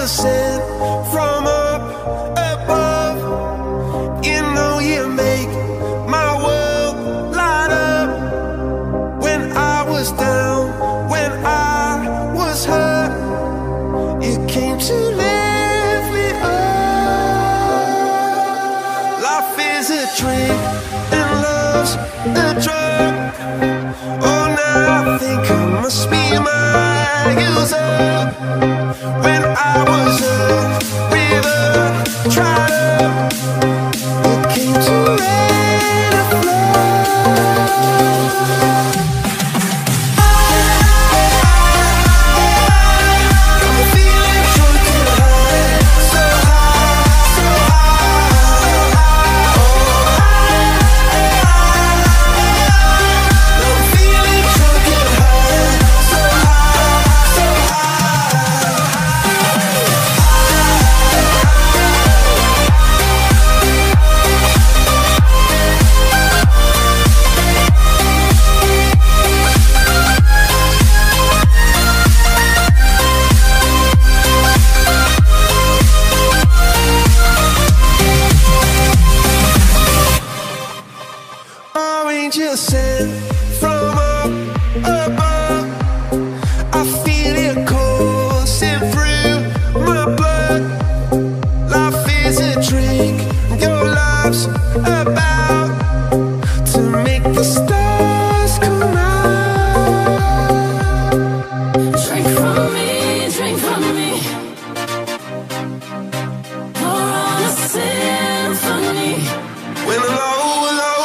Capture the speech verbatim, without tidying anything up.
sent from up above. You know you make my world light up. When I was down, when I was hurt, you came to lift me up. Life is a drink and love's a drug. Oh, now I think I must be my user. When I was a river dried up, you came to rain and flood. Angel sent from up above. I feel it coursing through my blood. Life is a drink, your love's about to make the stars come out. Drink from me, drink from me. Pour on a symphony. When I'm low, low,